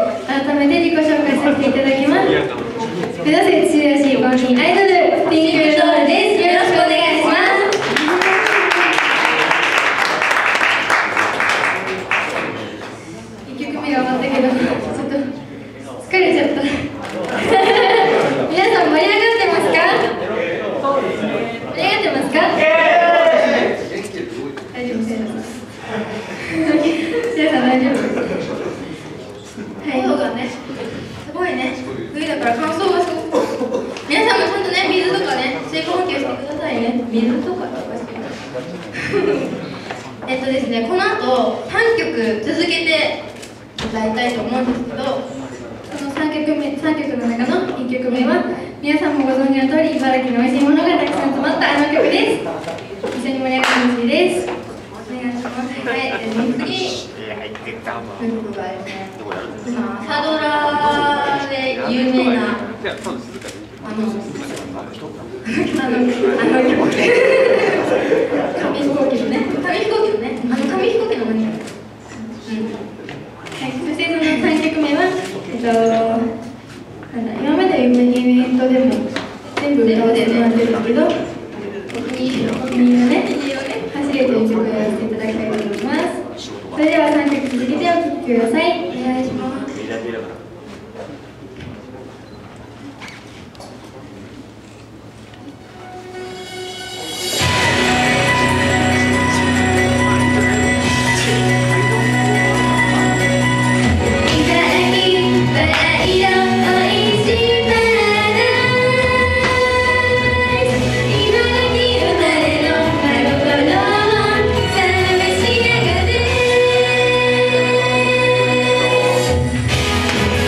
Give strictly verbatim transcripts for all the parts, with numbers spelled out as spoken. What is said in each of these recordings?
改めて自己紹介させていただきます。目指せ強いしバンキーアイドル、ピンクルドールです。よろしくお願いします。いっきょくめが終わったけど、ちょっと疲れちゃった。皆さん盛り上がってますか？盛り上がってますか？大丈夫です。皆さん大丈夫？はい、そうだね。すごいね。冬だから乾燥がすごく。皆さんもちゃんとね、水とかね、水分補給してくださいね。水とかとかしてえっとですね、この後さんきょく続けて歌いたいと思うんですけど、そのさんきょくめ、さんきょくの中のいっきょくめは皆さんもご存知の通り、茨城の美味しいものがたくさん詰まったあの曲です。一緒に盛り上がってほしいです。お願いします。はい、次僕がですね、今朝ドラで有名なあのあのあの紙飛行機のね、紙飛行機のね、あの紙飛行機の何か、うん、はい、そしてそのさんきょくめはえっとなんだ、今までイベントでも全部歌わせてもらってるんですけど、お気に入りのね、走れという曲をやらせていただきたいと思います。それではさんきょく続けてお聴きください。お願いします。 「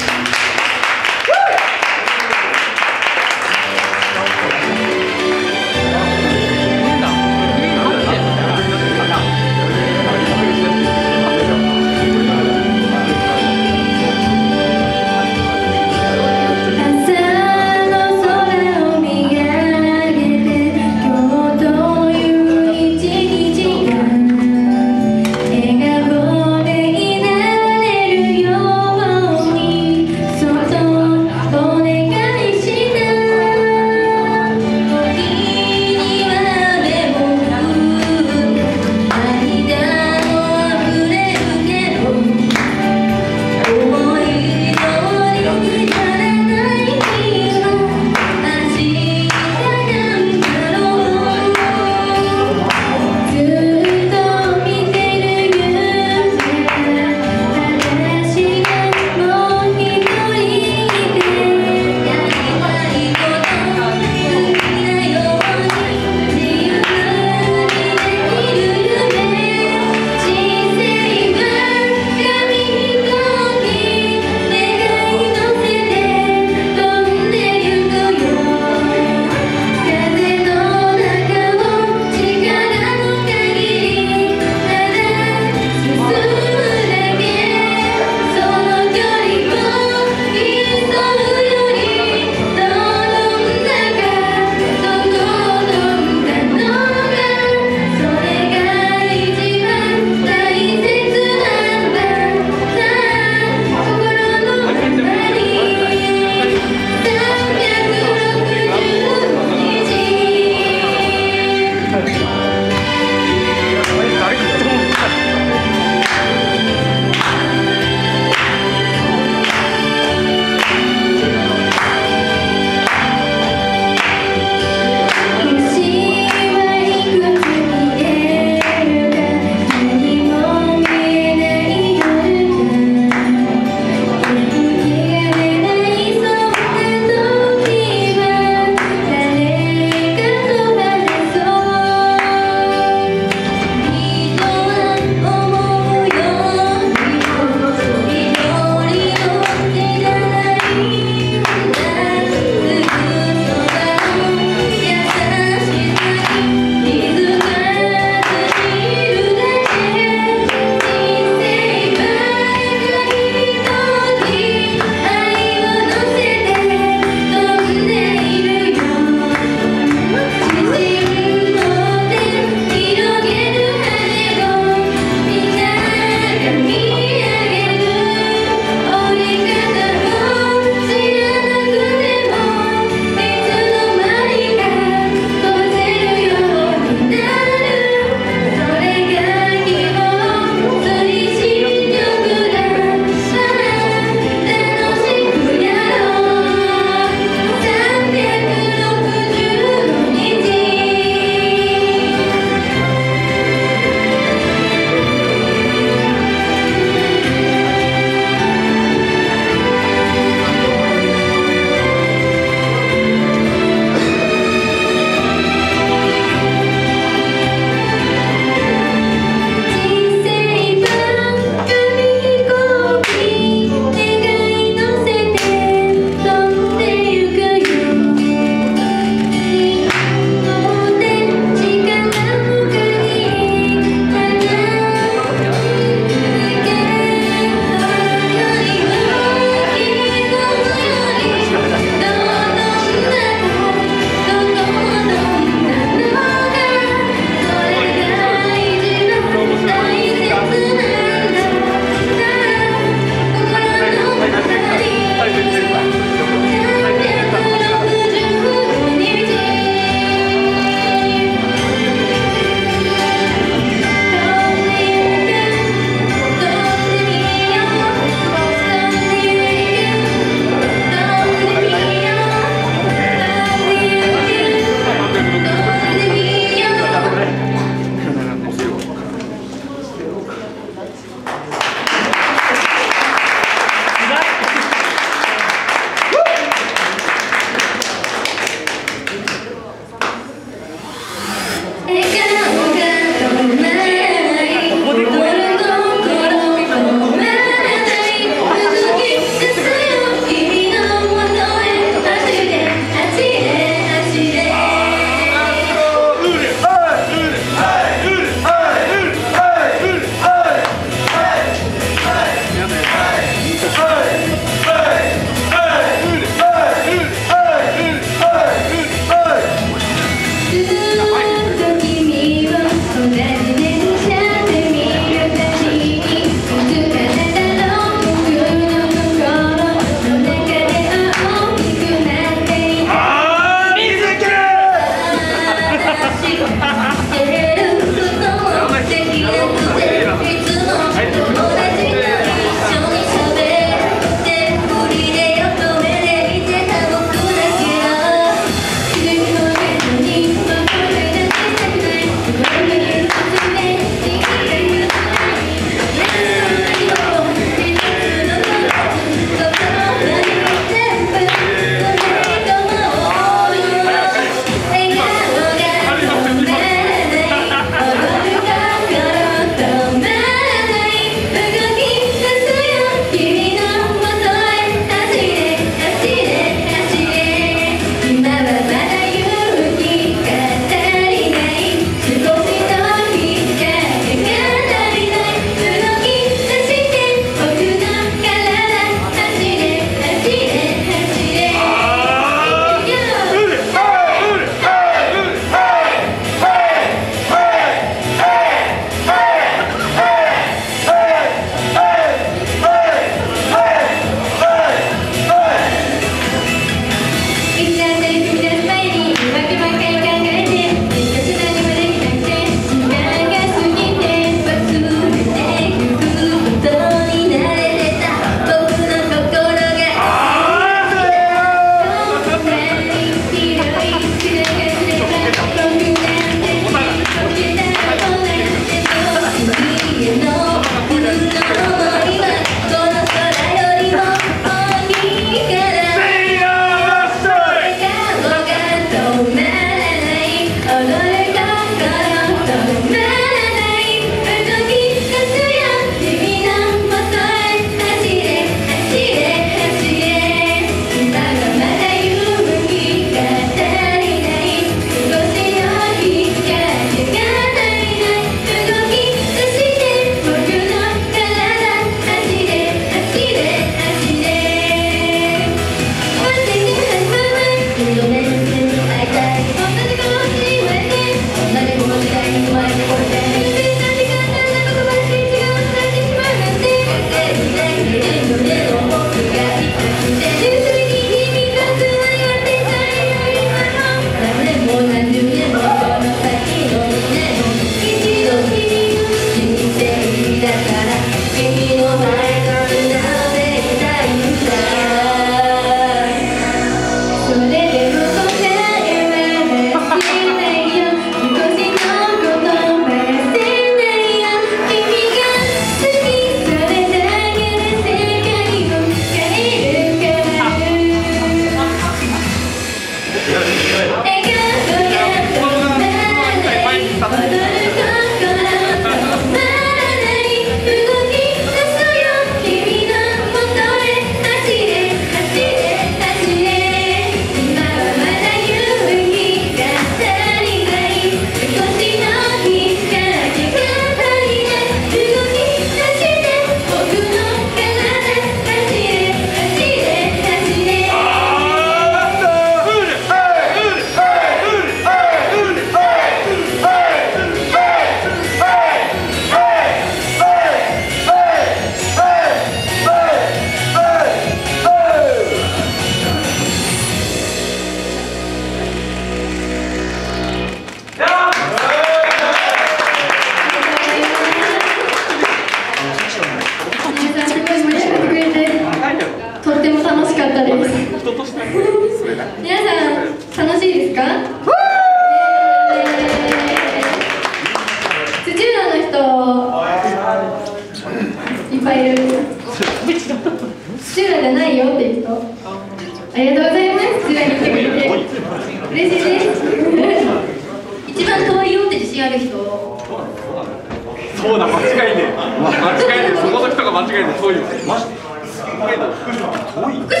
ぱいいる。土浦じゃないよっていう人。ありがとうございます。土浦に来てくれて嬉しいです。一番遠いよって自信ある人。 そうだ、間違いねえ。間違いねえ。そこの人が間違いねえ。遠いよ。マジで。遠い。 福島？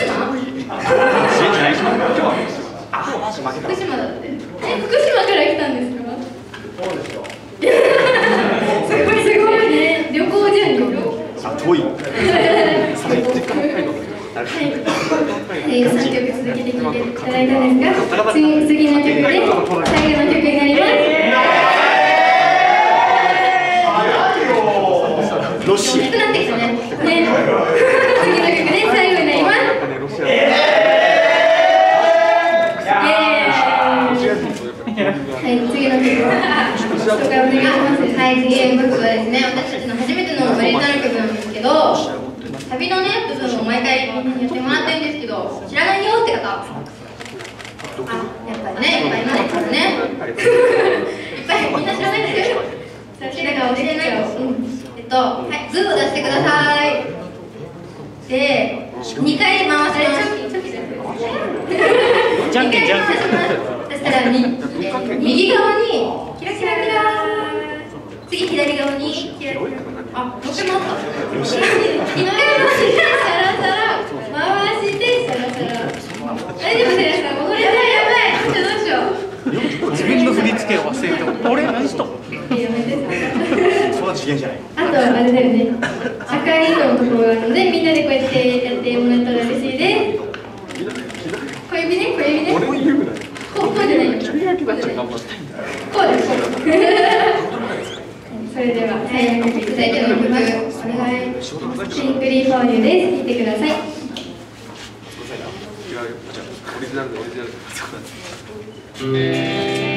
福島だって。え、福島から来たんですか？そうですよ。すごいすごいね。旅行じゃん、旅行。 あ、遠い。 はい、えー、さんきょく続けて聴いていただいたんですが、次次の曲で最後の曲になります。 ロシア。 熱くなってきたね。ね。次の曲で最後になります。イエーイ。はい、次の曲は紹介お願いします。はい、次の曲はですね、私たちの初めてのオリジナル曲なんですけど、旅のね、部分を毎回みんなにやってもらってるんですけど、知らないよって方、あ、やっぱりね、いっぱいいますからね。いっぱいみんな知らないんですよ。だから教えないと。うん、えっと、はい、図を出してください。で、にかい回します。じゃんけんじゃんけん。そしたらに、右側にキラキラキラ。次左側にキラキラ。あ、もう一回回った。一回回してサラサラ回してサラサラ。大丈夫ですか？もうこれじゃやばい。どうしよう。 自分の振り付けを忘れると、俺何しと？ やめて。 そんな次元じゃない。 あとあれだよね。赤い色のところがあるのでみんなでこうやってやってもらったら嬉しいです。小指ね、小指ね。 俺も言うぐらい。 こうこうじゃないよ。 君が気だっちゃ頑張って。 こうです。それでは最後の曲、続いての曲、お願い。シンプリーフォーニューです。聴いてください。 違うよ。じゃあオリジナルでオリジナルで。